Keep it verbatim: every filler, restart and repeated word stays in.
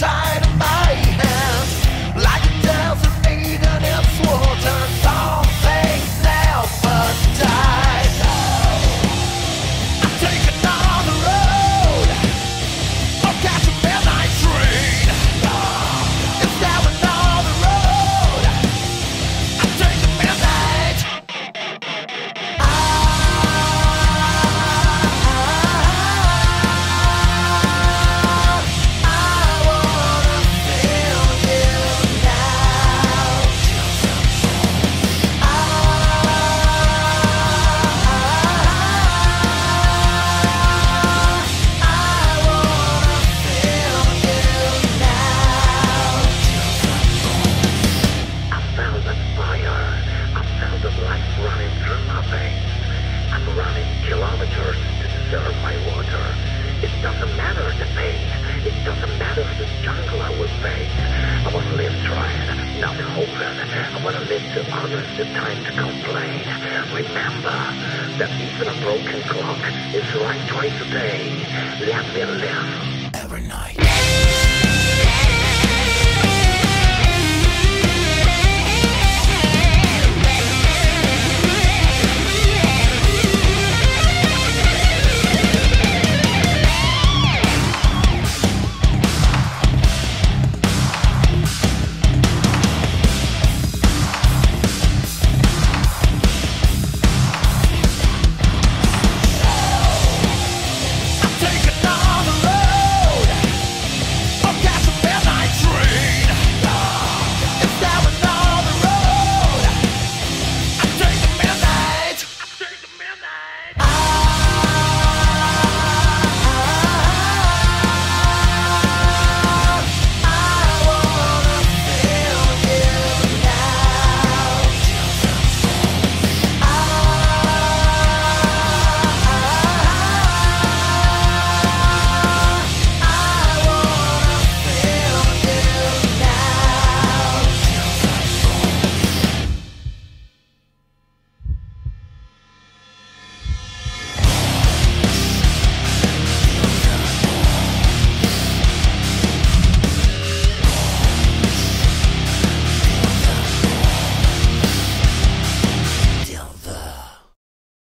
tied in my hands, like a desert needing its water. Some things never die. I'm taking another road, I'll catch a midnight train. Is there another road? I'm taking midnight. Kilometers to deserve my water. It doesn't matter the pain. It doesn't matter the jungle I will face. I want to live trying, not hoping. I want to live to others the time to complain. Remember that even a broken clock is right twice a day. Let me live every night.